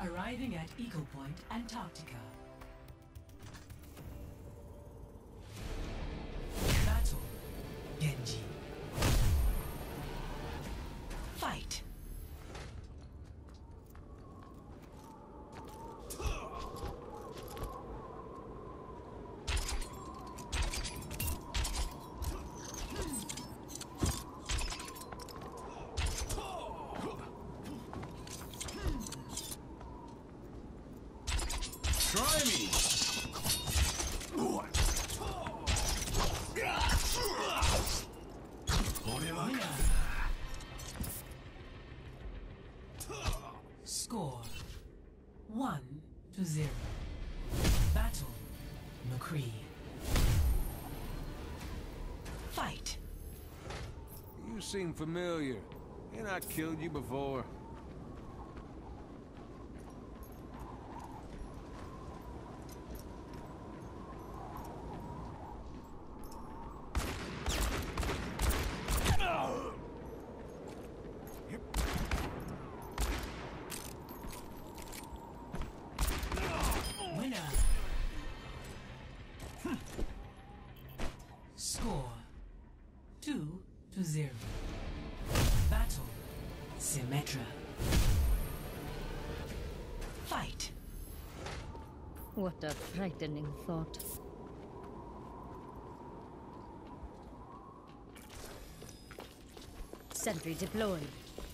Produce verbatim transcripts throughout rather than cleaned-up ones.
Arriving at Eagle Point, Antarctica. Battle, Genji. Fight. Try me! Score one to zero. Battle, McCree. Fight. You seem familiar. Ain't I killed you before? Score two to zero. Battle, Symmetra. Fight. What a frightening thought. Sentry deployed.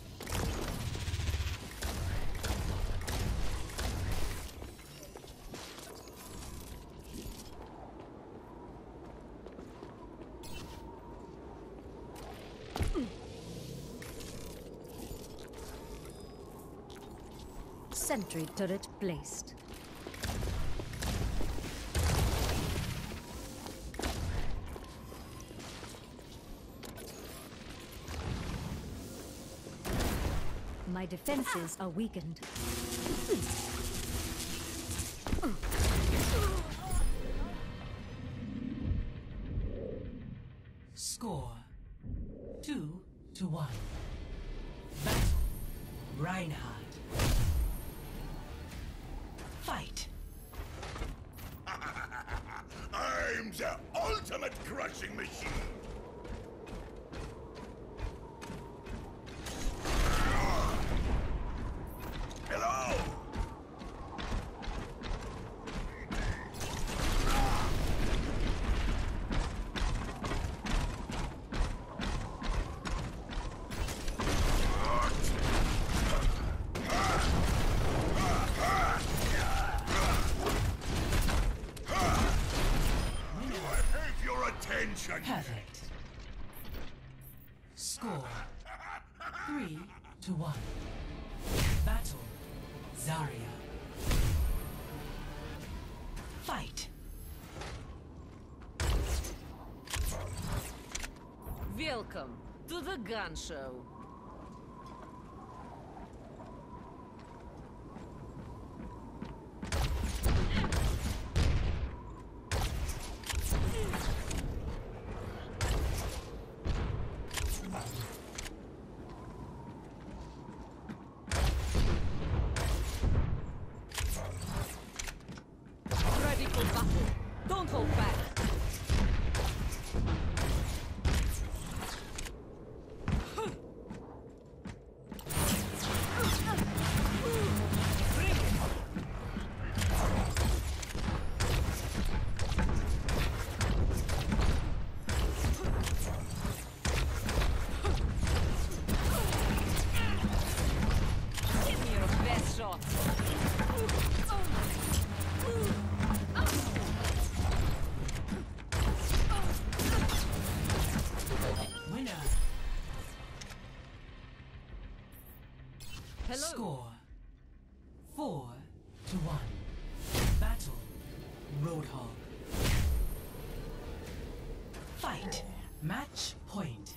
Sentry turret placed. My defenses are weakened. Score two to one. Battle, Reinhardt. Fight. I'm the ultimate crushing machine. Hello. Perfect. Score three to one. Battle, Zarya. Fight. Welcome to the gun show. Ready for battle. Don't hold back. Give me your best shot. Winner. Hello. Score four to one. Battle, Roadhog. Fight. Match point.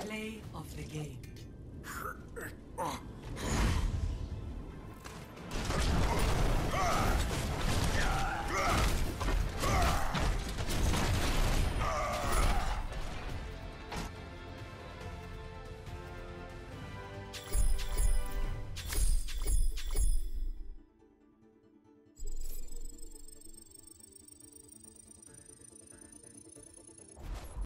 Play of the game.